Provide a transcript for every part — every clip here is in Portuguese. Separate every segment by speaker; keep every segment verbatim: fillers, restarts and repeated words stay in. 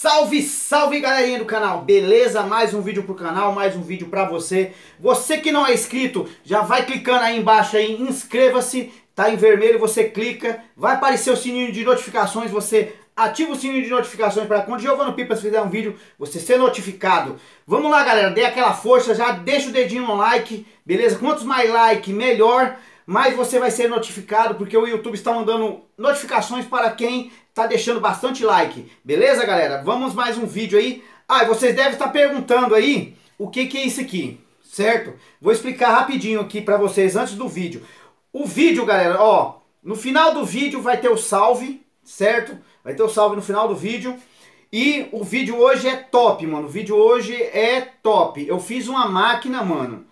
Speaker 1: Salve, salve galerinha do canal, beleza? Mais um vídeo pro canal, mais um vídeo pra você. Você que não é inscrito, já vai clicando aí embaixo aí, inscreva-se, tá em vermelho, você clica, vai aparecer o sininho de notificações, você ativa o sininho de notificações para quando Giovano Pipas fizer um vídeo, você ser notificado. Vamos lá galera, dê aquela força, já deixa o dedinho no like, beleza? Quantos mais like, melhor, mais você vai ser notificado, porque o YouTube está mandando notificações para quem tá deixando bastante like, beleza galera? Vamos mais um vídeo aí. Ah, e vocês devem estar perguntando aí o que que é isso aqui, certo? Vou explicar rapidinho aqui para vocês antes do vídeo. O vídeo, galera, ó, no final do vídeo vai ter o salve, certo? Vai ter o salve no final do vídeo. E o vídeo hoje é top, mano. O vídeo hoje é top. Eu fiz uma máquina, mano.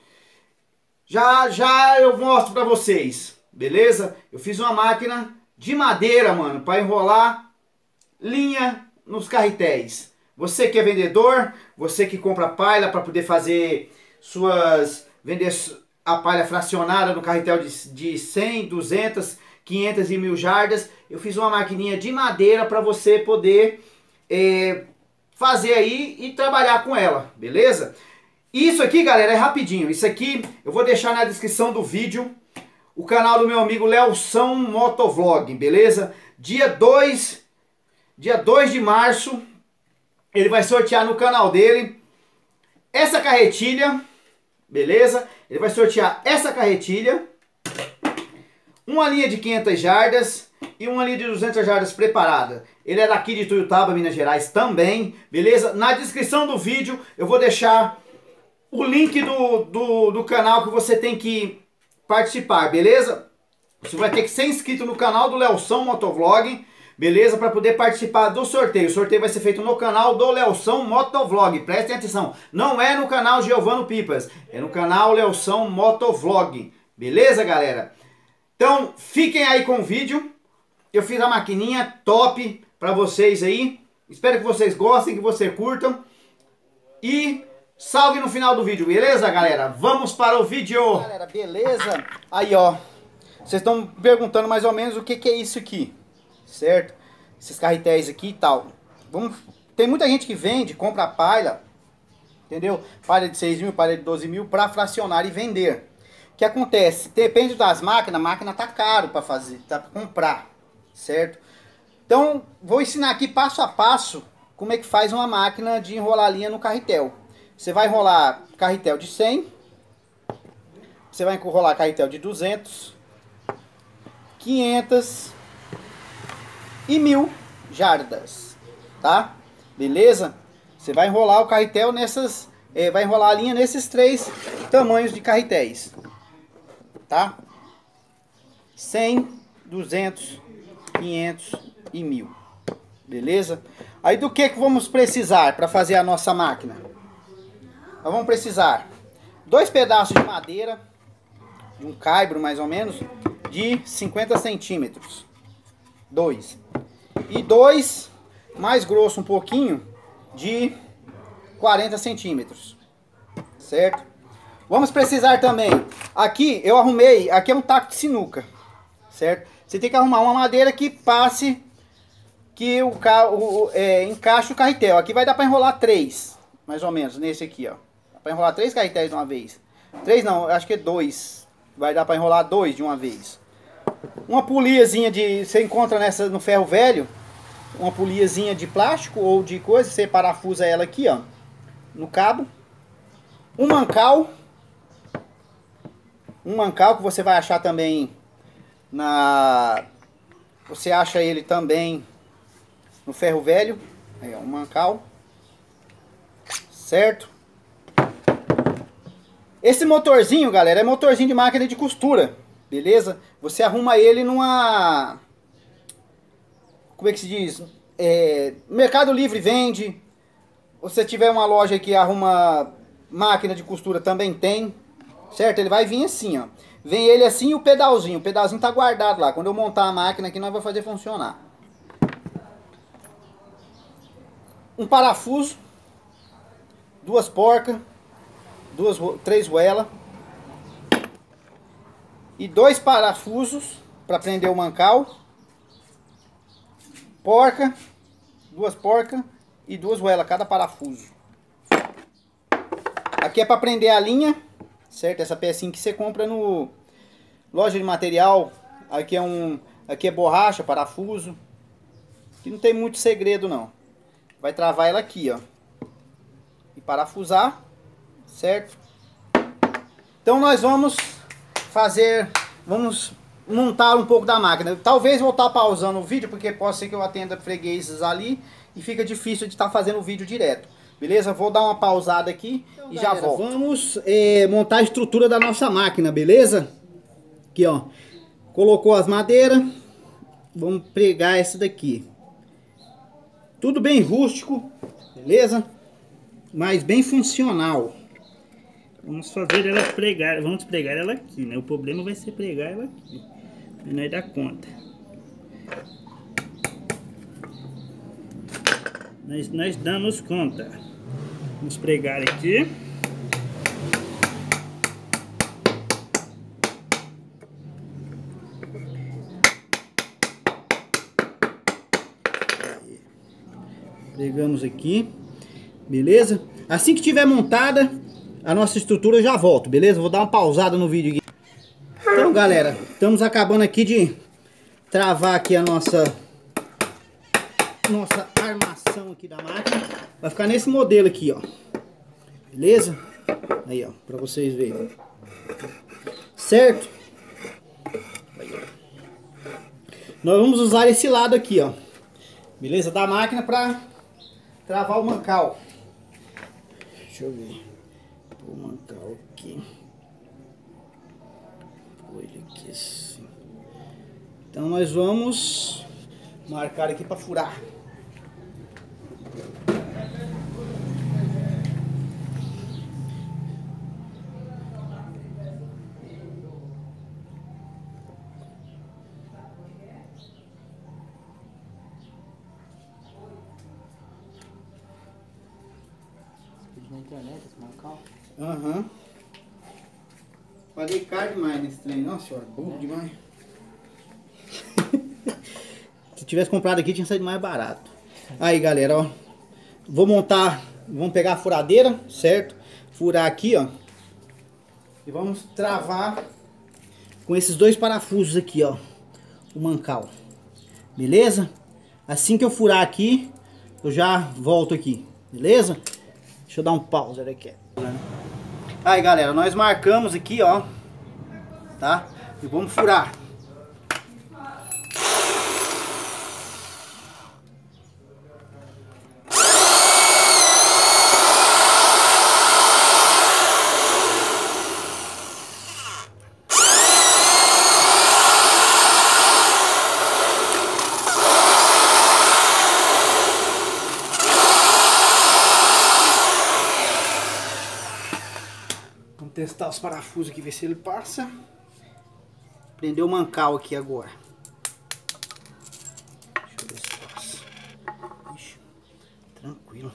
Speaker 1: Já, já eu mostro pra vocês, beleza? Eu fiz uma máquina de madeira, mano, para enrolar linha nos carretéis. Você que é vendedor, você que compra palha para poder fazer suas... vender a palha fracionada no carretel de, de cem, duzentas, quinhentas e mil jardas. Eu fiz uma maquininha de madeira para você poder é, fazer aí e trabalhar com ela, beleza? Isso aqui, galera, é rapidinho. Isso aqui eu vou deixar na descrição do vídeo o canal do meu amigo Leoção Motovlog, beleza? Dia dois, dia dois de março, ele vai sortear no canal dele essa carretilha, beleza? Ele vai sortear essa carretilha, uma linha de quinhentas jardas e uma linha de duzentas jardas preparada. Ele é daqui de Tuiutaba, Minas Gerais também, beleza? Na descrição do vídeo eu vou deixar o link do, do, do canal que você tem que participar, beleza? Você vai ter que ser inscrito no canal do Leoção Motovlog, beleza? Para poder participar do sorteio. O sorteio vai ser feito no canal do Leoção Motovlog. Prestem atenção, não é no canal Giovano Pipas, é no canal Leoção Motovlog, beleza, galera? Então, fiquem aí com o vídeo. Eu fiz a maquininha top para vocês aí. Espero que vocês gostem, que vocês curtam. E salve no final do vídeo, beleza, galera? Vamos para o vídeo. Galera, beleza? Aí, ó. Vocês estão perguntando mais ou menos o que, que é isso aqui, certo? Esses carretéis aqui e tal. Vamos... Tem muita gente que vende, compra palha, entendeu? Palha de seis mil, palha de doze mil para fracionar e vender. O que acontece? Depende das máquinas, a máquina tá caro para fazer, tá para comprar, certo? Então, vou ensinar aqui passo a passo como é que faz uma máquina de enrolar linha no carretel. Você vai enrolar carretel de cem, você vai enrolar carretel de duzentos, quinhentas e mil jardas, tá? Beleza? Você vai enrolar o carretel nessas, é, vai enrolar a linha nesses três tamanhos de carretéis, tá? cem, duzentos, quinhentos e mil, beleza? Aí do que que vamos precisar para fazer a nossa máquina? Nós vamos precisar dois pedaços de madeira, de um caibro mais ou menos, de cinquenta centímetros. Dois. E dois, mais grosso um pouquinho, de quarenta centímetros. Certo? Vamos precisar também, aqui eu arrumei, aqui é um taco de sinuca. Certo? Você tem que arrumar uma madeira que passe, que o, o é, encaixe o carretel. Aqui vai dar para enrolar três, mais ou menos, nesse aqui, ó. Para enrolar três carretéis de uma vez. Três não, acho que é dois. Vai dar para enrolar dois de uma vez. Uma poliazinha de... Você encontra nessa no ferro velho. Uma poliazinha de plástico ou de coisa. Você parafusa ela aqui, ó. No cabo. Um mancal. Um mancal que você vai achar também na... Você acha ele também no ferro velho. Aí, ó, um mancal. Certo? Esse motorzinho, galera, é motorzinho de máquina de costura, beleza? Você arruma ele numa... Como é que se diz? É... Mercado Livre vende. Se você tiver uma loja que arruma máquina de costura, também tem, certo? Ele vai vir assim, ó. Vem ele assim e o pedalzinho. O pedalzinho tá guardado lá. Quando eu montar a máquina aqui, nós vamos fazer funcionar. Um parafuso. Duas porcas. Duas, três ruelas e dois parafusos para prender o mancal, porca, duas porcas e duas goelas cada parafuso. Aqui é para prender a linha, certo? Essa pecinha que você compra no loja de material. Aqui é um, aqui é borracha, parafuso. Aqui não tem muito segredo não. Vai travar ela aqui, ó. E parafusar, certo? Então nós vamos fazer, vamos montar um pouco da máquina. Talvez vou estar pausando o vídeo, porque pode ser que eu atenda fregueses ali e fica difícil de estar fazendo o vídeo direto. Beleza? Vou dar uma pausada aqui então, e galera, já volto. Vamos é, montar a estrutura da nossa máquina, beleza? Aqui, ó. Colocou as madeiras. Vamos pregar essa daqui. Tudo bem rústico, beleza? Mas bem funcional. Vamos fazer ela pregar, vamos pregar ela aqui, né? O problema vai ser pregar ela aqui. E nós dá conta. Nós, nós damos conta. Vamos pregar aqui. Pregamos aqui. Beleza? Assim que tiver montada a nossa estrutura eu já volto, beleza? Vou dar uma pausada no vídeo aqui. Então galera, estamos acabando aqui de travar aqui a nossa nossa armação aqui da máquina. Vai ficar nesse modelo aqui, ó. Beleza? Aí, ó, pra vocês verem. Certo? Aí, ó. Nós vamos usar esse lado aqui, ó. Beleza? Da máquina pra travar o mancal. Deixa eu ver. O mancal aqui. Vou ele aqui assim. Então nós vamos marcar aqui para furar.
Speaker 2: Na internet esse mancal?
Speaker 1: Aham. Uhum. Paguei caro demais nesse trem. Nossa senhora, burro é. demais. Se tivesse comprado aqui tinha saído mais barato. Aí galera, ó. Vou montar, vamos pegar a furadeira, certo? Furar aqui, ó. E vamos travar com esses dois parafusos aqui, ó. O mancal. Beleza? Assim que eu furar aqui, eu já volto aqui. Beleza? Deixa eu dar um pause aqui. Aí galera, nós marcamos aqui, ó. Tá? E vamos furar. Testar os parafusos aqui, ver se ele passa. Prender o mancal aqui agora. Deixa eu ver se passa. Ixi, tranquilo.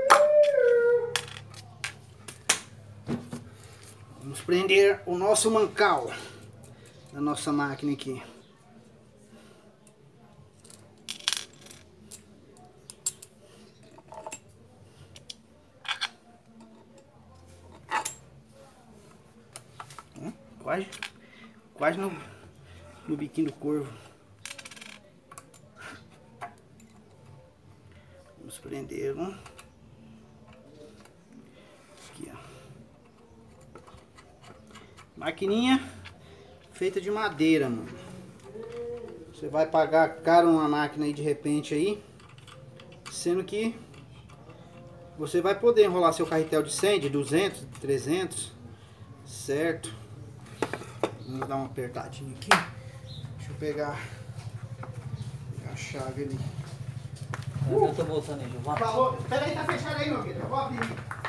Speaker 1: Vamos prender o nosso mancal da nossa máquina aqui. Quase, quase no, no biquinho do corvo. Vamos prender um. Aqui, ó. Maquininha feita de madeira, mano. Você vai pagar caro uma máquina aí de repente aí. Sendo que você vai poder enrolar seu carretel de cem, de duzentos, de trezentos. Certo? Vamos dar uma apertadinha aqui. Deixa eu pegar, pegar a chave ali.
Speaker 2: Uh! Eu tô voltando aí, Giovanni.
Speaker 1: Falou. Pera aí, tá fechado aí, meu filho. Eu vou abrir.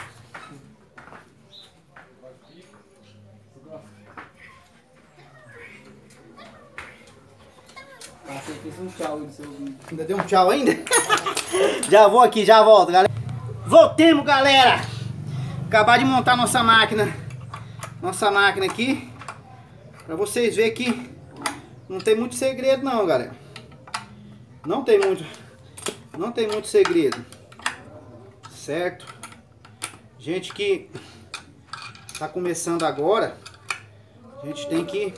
Speaker 2: Você fez um tchau aí no seu vídeo.
Speaker 1: Ainda deu um tchau ainda? Já vou aqui, já volto, galera. Voltemos, galera. Acabar de montar nossa máquina. Nossa máquina aqui. Pra vocês verem que não tem muito segredo não, galera. Não tem muito, não tem muito segredo. certo? Gente que tá começando agora, a gente tem que...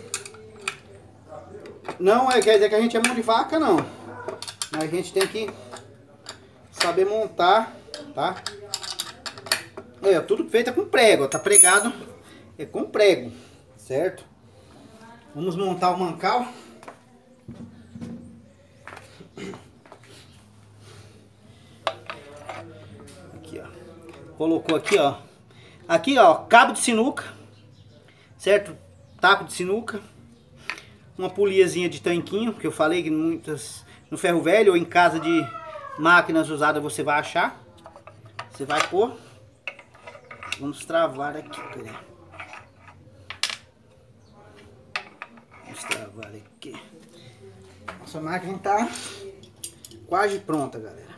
Speaker 1: Não é, quer dizer que a gente é mão de vaca, não. Mas a gente tem que saber montar, tá? É, tudo feito com prego, ó, tá pregado, é com prego, certo? Vamos montar o mancal. Aqui, ó. Colocou aqui, ó. Aqui, ó, cabo de sinuca, certo? Taco de sinuca. Uma poliazinha de tanquinho, que eu falei que muitas no ferro velho ou em casa de máquinas usadas você vai achar. Você vai pôr. Vamos travar aqui, peraí. Vamos travar aqui. Nossa máquina tá quase pronta, galera.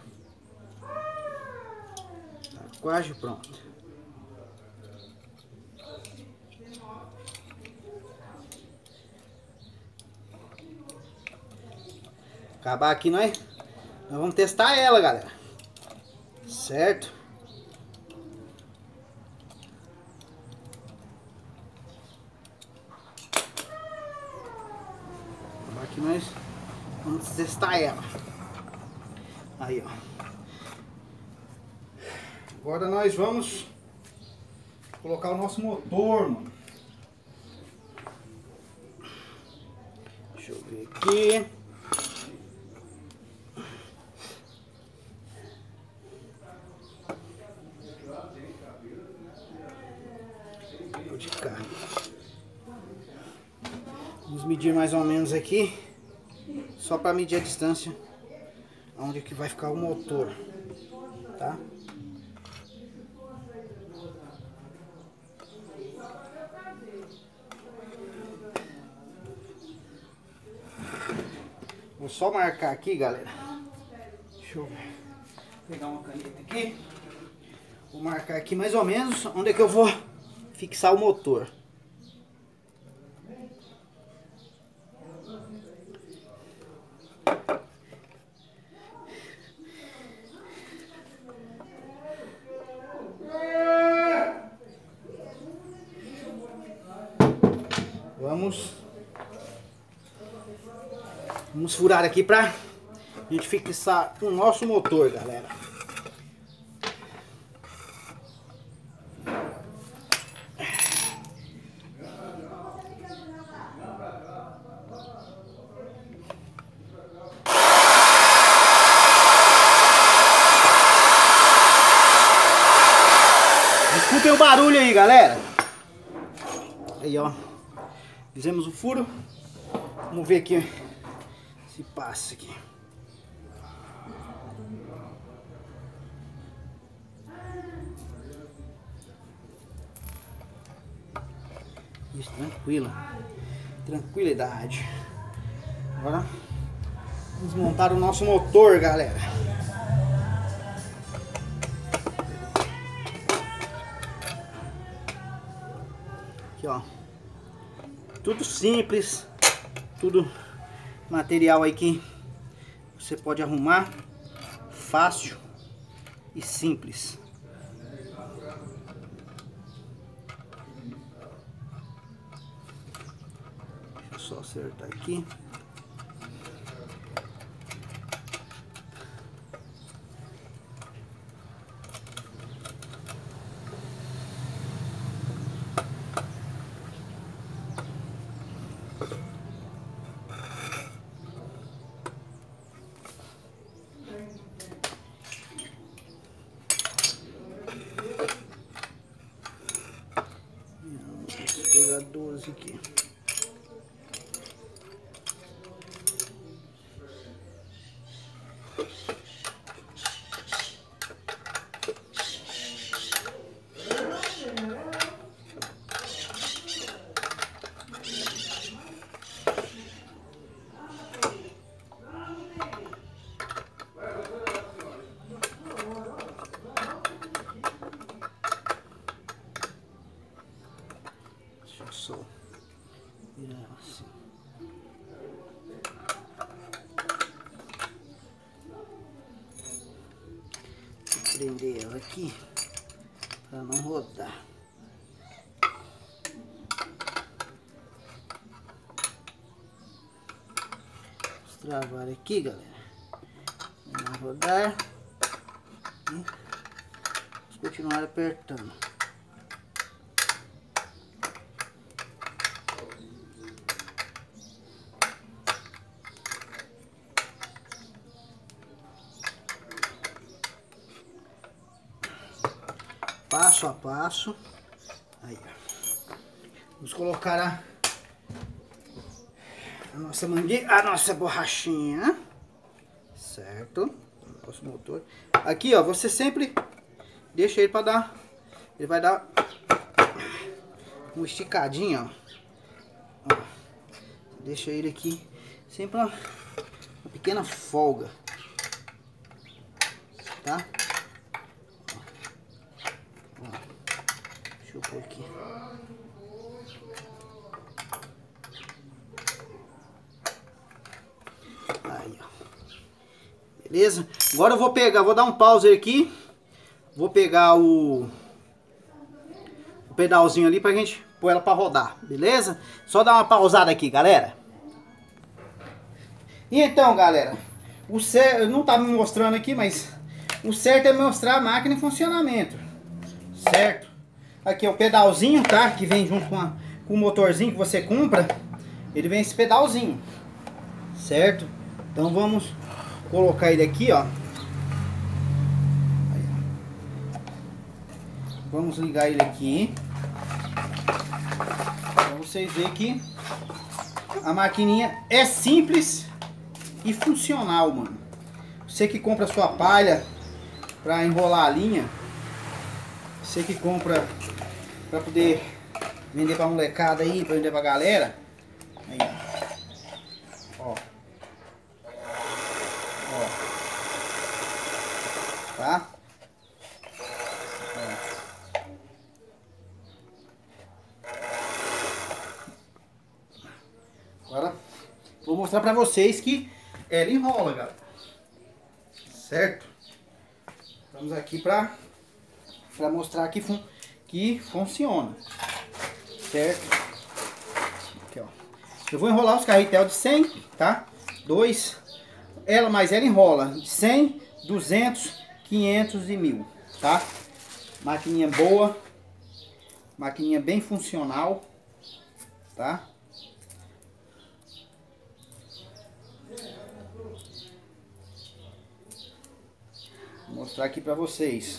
Speaker 1: Tá quase pronta. Acabar aqui, nós, nós vamos testar ela, galera. Certo? Acabar aqui, nós vamos testar ela. Aí, ó. Agora nós vamos colocar o nosso motor, mano. Deixa eu ver aqui. De carne. Vamos medir mais ou menos aqui, só para medir a distância onde que vai ficar o motor, tá? Vou só marcar aqui, galera. Deixa eu pegar uma caneta aqui. Vou marcar aqui mais ou menos onde é que eu vou fixar o motor. Vamos Vamos furar aqui pra a gente fixar o nosso motor, galera. Escutem o barulho aí, galera. Aí, ó. Fizemos o furo. Vamos ver aqui se passa aqui. Isso, tranquilo. Tranquilidade. Agora vamos montar o nosso motor, galera. Aqui, ó. Tudo simples. Tudo material aí que você pode arrumar. Fácil e simples. Deixa eu só acertar aqui. Vou pegar doze aqui. Só prender ela aqui para não rodar. Vamos travar aqui, galera. Vamos rodar. E vamos continuar apertando. Passo a passo. Aí, ó. Vamos colocar a, a nossa mangueira, a nossa borrachinha, certo? Nosso motor. Aqui, ó, você sempre deixa ele para dar, ele vai dar uma esticadinha, ó. Ó. Deixa ele aqui sempre uma, uma pequena folga, tá? Deixa eu pôr aqui. Aí, ó. Beleza? Agora eu vou pegar, vou dar um pause aqui. Vou pegar o, o pedalzinho ali pra gente pôr ela pra rodar, beleza? Só dar uma pausada aqui, galera. E então, galera, o certo, não tá me mostrando aqui, mas o certo é mostrar a máquina em funcionamento, certo? Aqui é o pedalzinho, tá? Que vem junto com, a, com o motorzinho que você compra. Ele vem esse pedalzinho, certo? Então vamos colocar ele aqui, ó. Aí, ó. Vamos ligar ele aqui. Pra vocês verem que a maquininha é simples e funcional, mano. Você que compra a sua palha pra enrolar a linha. Você que compra pra poder vender pra molecada aí, pra vender pra galera. Aí, ó. Ó. Ó. Tá? Ó. Agora, vou mostrar pra vocês que ela enrola, galera. Certo? Estamos aqui pra... para mostrar que, fun que funciona, certo? Aqui, ó. Eu vou enrolar os carretel de cem, tá? Dois, ela, mas ela enrola de cem, duzentos, quinhentos e mil, tá? Maquininha boa, maquininha bem funcional, tá? Vou mostrar aqui pra vocês.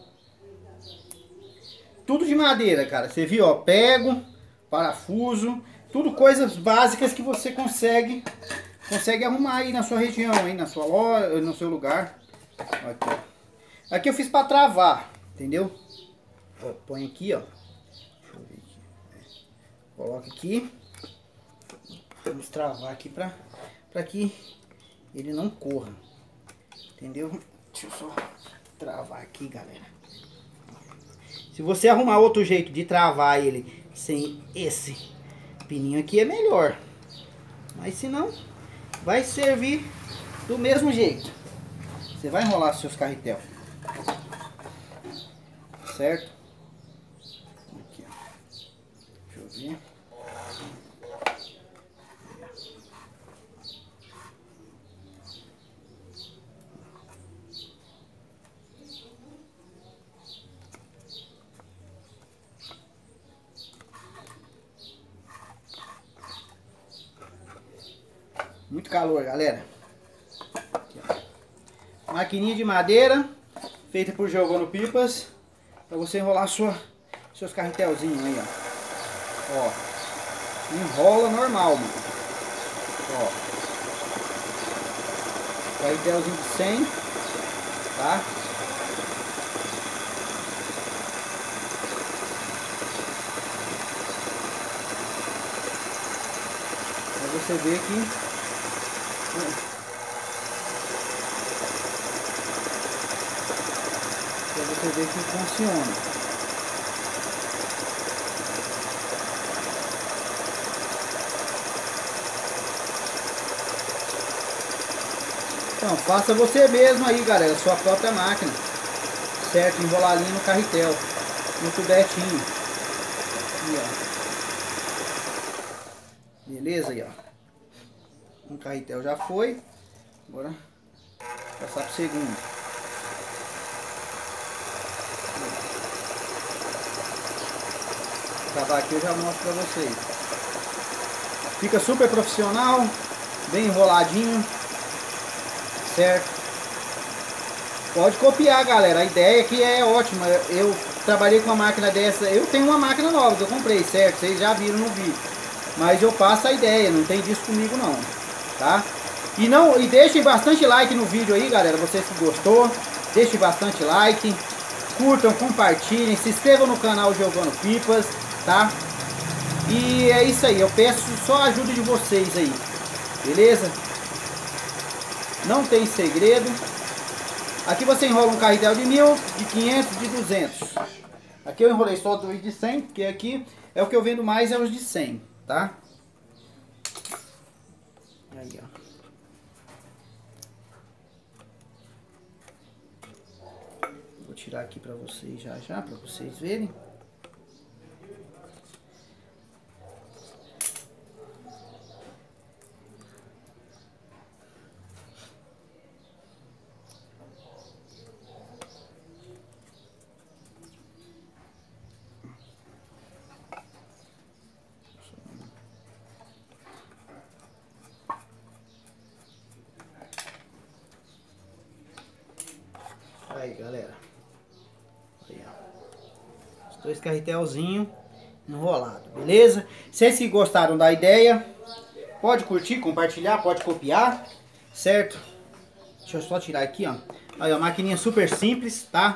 Speaker 1: Tudo de madeira, cara. Você viu, ó, prego, parafuso, tudo coisas básicas que você consegue consegue arrumar aí na sua região, aí na sua loja, no seu lugar. Aqui, ó. Aqui eu fiz para travar, entendeu? Ó, põe aqui, ó. Deixa eu ver aqui. Coloca aqui. Vamos travar aqui para para que ele não corra. Entendeu? Deixa eu só travar aqui, galera. Se você arrumar outro jeito de travar ele sem esse pininho aqui, é melhor. Mas se não, vai servir do mesmo jeito. Você vai enrolar seus carretel. Certo? Aqui, ó. Deixa eu ver. Muito calor, galera. Aqui, ó. Maquininha de madeira, feita por Giovano Pipas, para você enrolar sua, seus carretelzinhos aí, ó. Ó. Enrola normal, mano. Ó. Carretelzinho de cem, tá? Pra você ver que Pra você ver que funciona. Então, faça você mesmo aí, galera, sua própria máquina. certo? Enrolar a linha no carretel, no tubetinho. Aí, ó. Beleza aí, ó. Um carretel já foi. Agora passar pro segundo. Acabar aqui eu já mostro pra vocês. Fica super profissional, bem enroladinho, certo? Pode copiar, galera. A ideia aqui é ótima. Eu trabalhei com uma máquina dessa. Eu tenho uma máquina nova que eu comprei, certo? Vocês já viram no vídeo. Mas eu passo a ideia, não tem disso comigo não, tá? E, não, e deixem bastante like no vídeo aí, galera. Vocês que gostou, deixem bastante like. Curtam, compartilhem, se inscrevam no canal Giovano Pipas, tá? E é isso aí, eu peço só a ajuda de vocês aí, beleza? Não tem segredo. Aqui você enrola um carretel de mil, de quinhentos, de duzentos. Aqui eu enrolei só dois de cem, porque aqui é o que eu vendo mais, é os de cem, tá? Aí, ó. Vou tirar aqui pra vocês já já, pra vocês verem. Aí, galera. Aí, ó. Os dois carretelzinhos enrolados, beleza? Vocês que gostaram da ideia, pode curtir, compartilhar, pode copiar, certo? Deixa eu só tirar aqui, ó. Aí, ó, maquininha super simples, tá?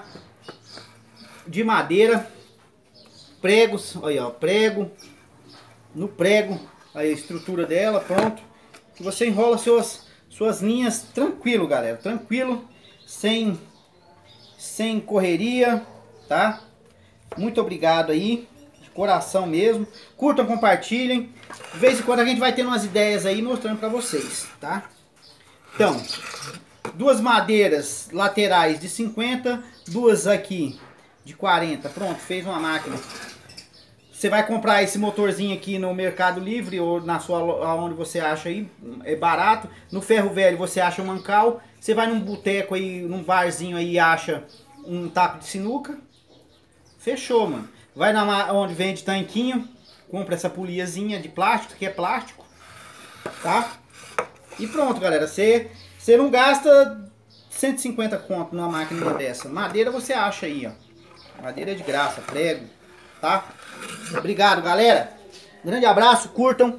Speaker 1: De madeira. Pregos, aí, ó, prego. No prego, aí a estrutura dela, pronto. Que você enrola suas, suas linhas tranquilo, galera. Tranquilo, sem... sem correria, tá? Muito obrigado aí, de coração mesmo. Curtam, compartilhem. De vez em quando a gente vai tendo umas ideias aí mostrando pra vocês, tá? Então, duas madeiras laterais de cinquenta, duas aqui de quarenta. Pronto, fez uma máquina. Você vai comprar esse motorzinho aqui no Mercado Livre ou na sua, onde você acha aí, é barato. No Ferro Velho você acha um mancal. Você vai num boteco aí, num barzinho aí e acha um taco de sinuca. Fechou, mano. Vai na onde vende tanquinho, compra essa poliazinha de plástico, que é plástico, tá? E pronto, galera. Você, você não gasta cento e cinquenta conto numa máquina dessa. Madeira você acha aí, ó. Madeira é de graça, prego, tá? Obrigado, galera. Grande abraço, curtam.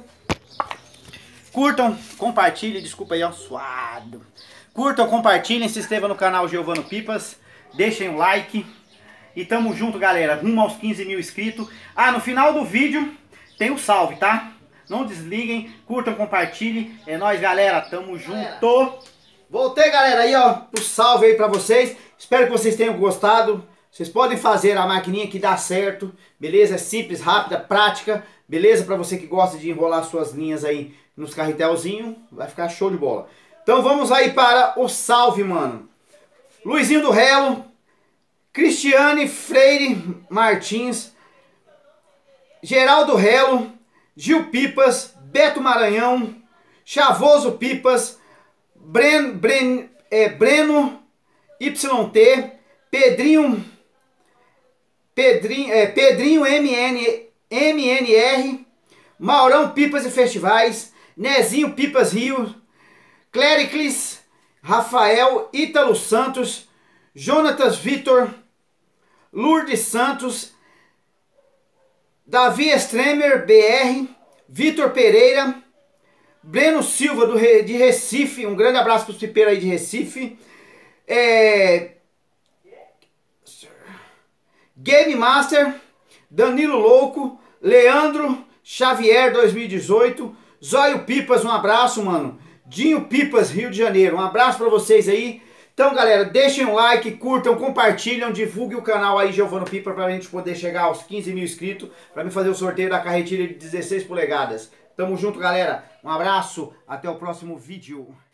Speaker 1: Curtam, compartilhem, desculpa aí, ó, suado. Curtam, compartilhem, se inscrevam no canal Giovano Pipas. Deixem um like. E tamo junto, galera, rumo aos quinze mil inscritos. Ah, no final do vídeo tem o salve, tá? Não desliguem, curtam, compartilhem. É nóis, galera, tamo junto. Voltei, galera, aí, ó, o salve aí pra vocês. Espero que vocês tenham gostado. Vocês podem fazer a maquininha que dá certo, beleza? É simples, rápida, prática, beleza? Pra você que gosta de enrolar suas linhas aí nos carretelzinhos, vai ficar show de bola. Então vamos aí para o salve, mano. Luizinho do Relo, Cristiane Freire Martins, Geraldo Relo, Gil Pipas, Beto Maranhão, Chavoso Pipas, Bren, Bren, é, Breno Y T, Pedrinho, Pedrinho, é, Pedrinho M N, M N R, Maurão Pipas e Festivais, Nezinho Pipas Rio, Cléricles, Rafael Ítalo Santos, Jonatas Vitor, Lourdes Santos, Davi Stremer B R, Vitor Pereira, Breno Silva do, de Recife, um grande abraço para os pipeiros aí de Recife, é, Game Master, Danilo Louco, Leandro Xavier dois mil e dezoito, Zóio Pipas, um abraço, mano. Dinho Pipas, Rio de Janeiro, um abraço pra vocês aí. Então, galera, deixem um like, curtam, compartilham, divulguem o canal aí, Giovano Pipa, pra gente poder chegar aos quinze mil inscritos, pra mim fazer o sorteio da carretilha de dezesseis polegadas. Tamo junto, galera. Um abraço, até o próximo vídeo.